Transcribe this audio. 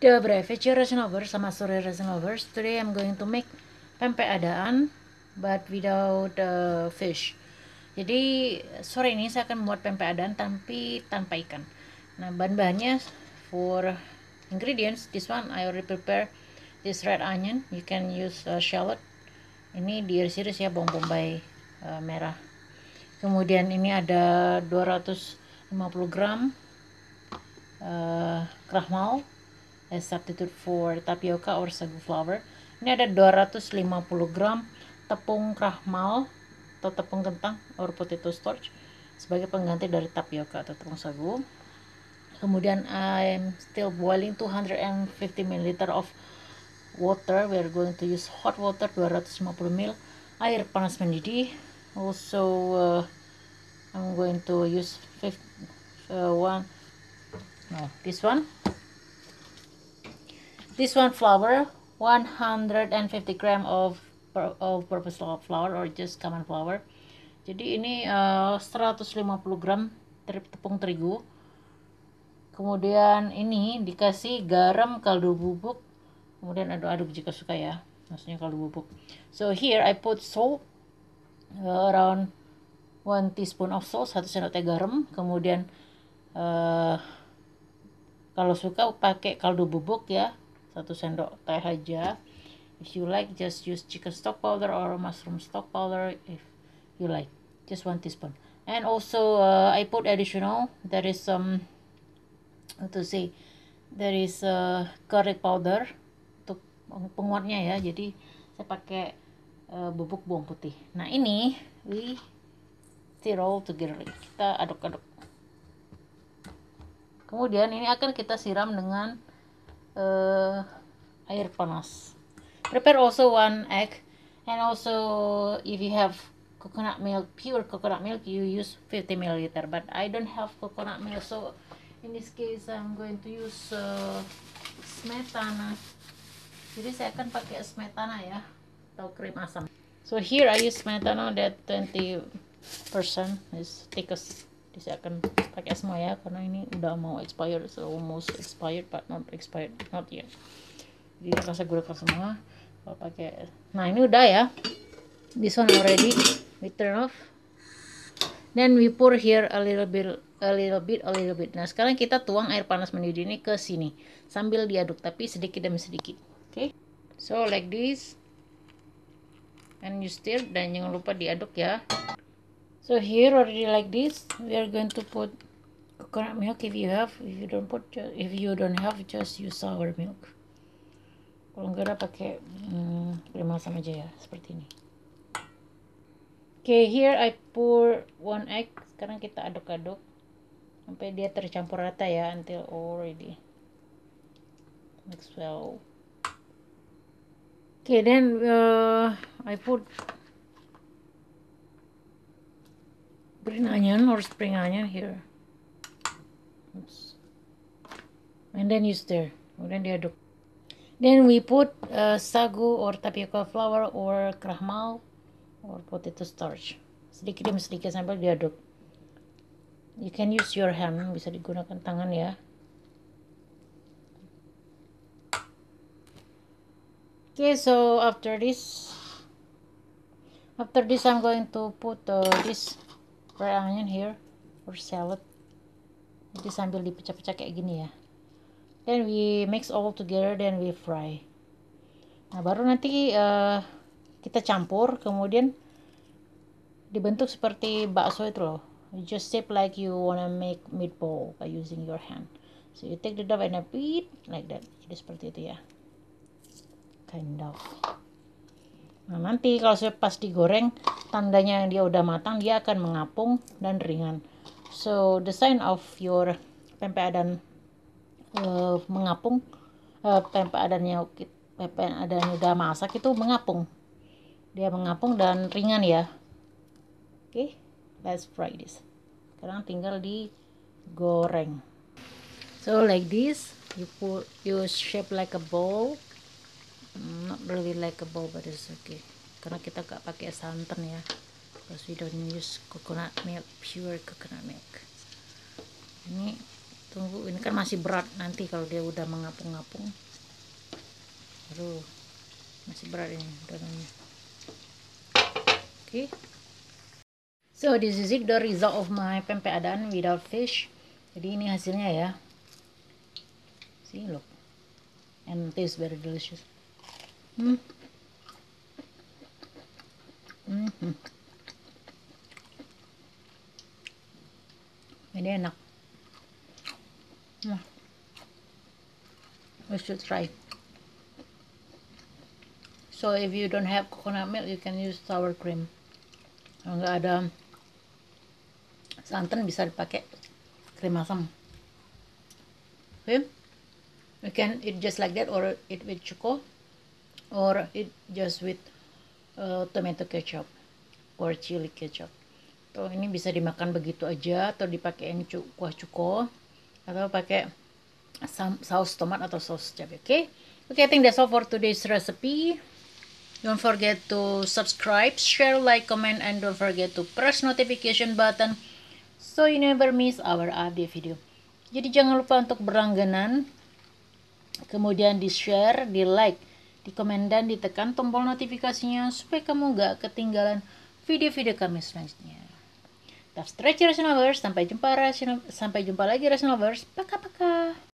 Dobre večer resin lovers, sama sore resin lovers. Today I'm going to make pempek adaan but without fish. Jadi sore ini saya akan membuat pempek adaan tapi tanpa ikan. Nah, bahan-bahannya for ingredients, this one I already prepare this red onion. You can use shallot. Ini diiris-iris ya, bawang bombay merah. Kemudian ini ada 250 gram krahmal as substitute for tapioca or sagu flour. Ini ada 250 gram tepung krahmal atau tepung kentang or potato starch sebagai pengganti dari tapioca atau tepung sagu. Kemudian I'm still boiling 250 ml of water. We are going to use hot water 250 ml, air panas mendidih. Also I'm going to use this one flour, 150 gram of purpose flour or just common flour. Jadi ini 150 gram tepung terigu. Kemudian ini dikasih garam, kaldu bubuk, kemudian aduk-aduk jika suka ya, maksudnya kaldu bubuk. So here I put salt, around 1 teaspoon of salt, 1 sendok teh garam. Kemudian kalau suka pakai kaldu bubuk ya, 1 sendok teh aja. If you like, just use chicken stock powder or mushroom stock powder if you like. Just 1 teaspoon. And also I put additional, there is some there is garlic powder untuk penguatnya ya. Jadi saya pakai bubuk bawang putih. Nah, ini we stir all together. Kita aduk-aduk. Kemudian ini akan kita siram dengan air panas. Prepare also 1 egg, and also if you have coconut milk, pure coconut milk, you use 50 ml, but I don't have coconut milk, so in this case I'm going to use smetana. Jadi saya akan pakai smetana ya, atau krim asam. So here I use smetana that 20% is thickest. Jadi saya akan pakai semua ya, karena ini udah mau expired, so almost expired but not expired, not yet. Jadi rasa gunakan semua. Kalau pakai, nah ini udah ya. This one already. We turn off. Then we pour here a little bit. Nah, sekarang kita tuang air panas mendidih ini ke sini sambil diaduk, tapi sedikit demi sedikit. Okay? So like this. And you stir, dan jangan lupa diaduk ya. So here already like this, we are going to put coconut milk if you have. If you don't have, just use sour milk. Kalau enggak ada pakai krim asam aja ya, seperti ini. Okay, here I pour 1 egg. Sekarang kita aduk-aduk sampai dia tercampur rata ya, until already mix well. Okay, then I put green onion or spring onion here. Oops. And then you stir. Kemudian diaduk. Then we put sagu or tapioca flour or krahmal or potato starch. Sedikit demi sedikit sampai diaduk. You can use your hand, bisa digunakan tangan ya. Okay, so after this I'm going to put this red onion here or salad. Jadi sambil dipecah-pecah kayak gini ya. Then we mix all together, then we fry. Nah, baru nanti kita campur, kemudian dibentuk seperti bakso itu loh. You just shape like you wanna make meatball by using your hand. So you take the dough and a beat like that. Jadi seperti itu ya. Kind of. Nah, nanti kalau pas digoreng, tandanya dia udah matang, dia akan mengapung dan ringan. So the sign of your pempek adaan mengapung, pempek adanya udah masak itu mengapung, dia mengapung dan ringan ya. Okay, let's fry this. Sekarang tinggal digoreng. So like this, you shape like a ball, not really like a ball, but it's okay, karena kita gak pakai santan ya, because we don't use coconut milk, pure coconut milk. Ini Tunggu, ini kan masih berat, nanti kalau dia udah mengapung-ngapung. Aduh, masih berat ini dalamnya. Okay. So this is it, the result of my pempek Adan without fish. Jadi ini hasilnya ya. See, look, and tastes very delicious. Ini enak. Nah, we should try. So if you don't have coconut milk, you can use sour cream. Kalau nggak ada santan, bisa dipakai krim asam. Okay, you can eat just like that, or eat with choco, or eat just with tomato ketchup or chili ketchup. Tuh, ini bisa dimakan begitu aja, atau dipakein kuah cuko, atau pakai saus tomat atau saus cabai. Okay, I think that's all for today's recipe. Don't forget to subscribe, share, like, comment, and don't forget to press notification button so you never miss our update video. Jadi jangan lupa untuk berlangganan, kemudian di share, di like, di komen, dan ditekan tombol notifikasinya supaya kamu gak ketinggalan video-video kami selanjutnya. Stretch Rationalverse, sampai jumpa lagi Rationalverse. Paka-paka.